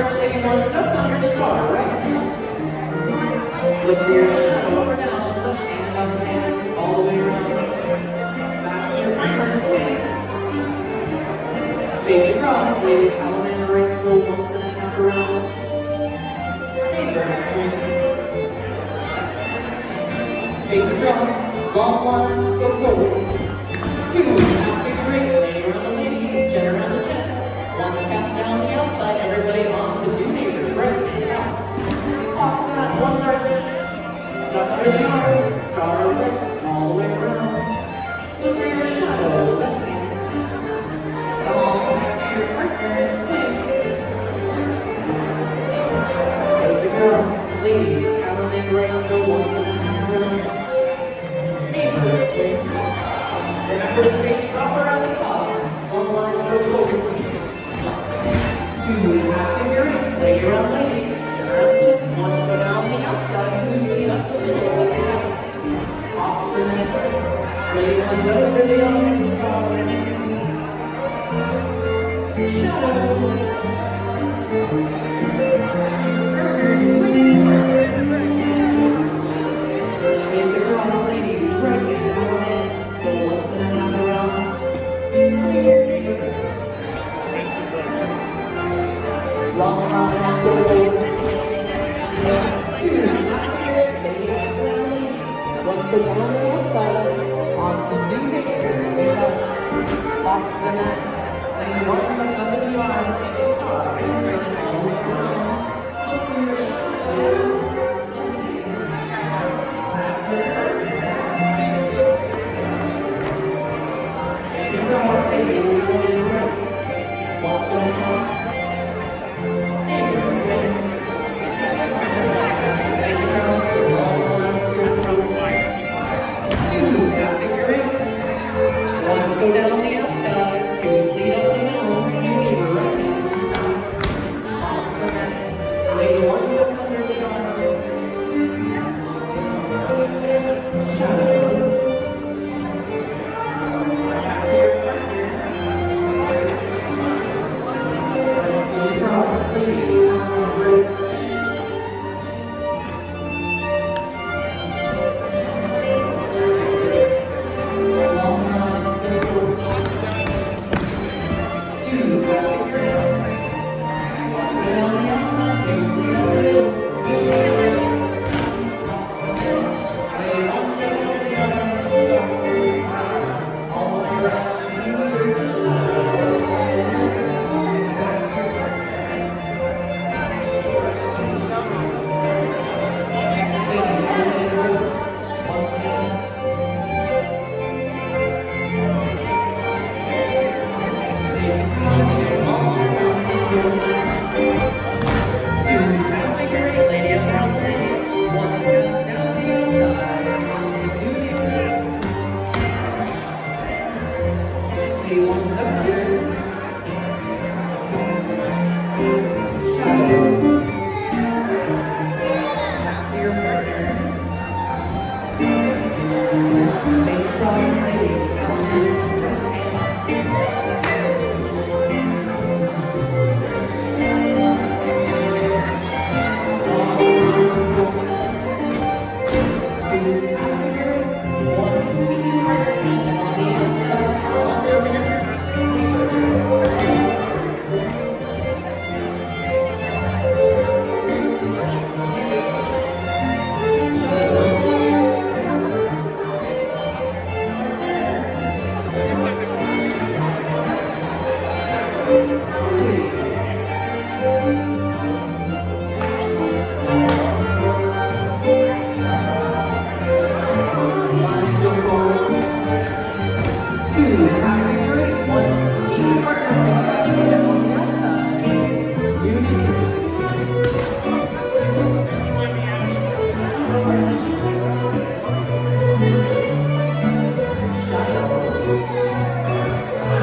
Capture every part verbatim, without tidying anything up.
taking one duck on your star, right? Look for your shadow up or down, left hand up hand, all the way around. Back to your primary swing. Face across, ladies, salamander rings go once and a half around. Reverse swing. Face across, long lines, go forward. Two, half figure eight, lady around the lady, jet around the jet. Once cast down the outside, everybody on to new neighbors, right? Bounce. Box that, one's right. Duck under the arm, star right, all the way around. Look for your shadow, left hand. Come on back to your partner, swing. Face across, ladies, salamander around, go once and a half around. Neighbors, swing. Remember to straight drop around the top. One line's go forward. Two's half figure eight, lady around lady. Turn around the chip. One's go down the outside. Two's lead up the middle. Hops the next. Ready one over the other star. Shadow. Burger swinging. Face across, ladies. Right hand, forward hand. Go once and a half around. Swing your finger. Long lines go over. Twos, half figure, lady back down, ladies. Once go down the outside, on to new fingers, they bounce. Box the net. Lady one goes under the arms, take a star, and bring it all around. Look for your shadow. Back to the curtain. Facing across, ladies, going in right. Once and a half. Go down the outside, twos lead up the middle, you leave her right hand, bounce, bounce the next, lady one go under the arms, shadow, pass to your partner, face across, ladies, on the right.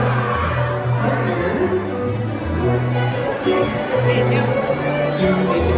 Thank you.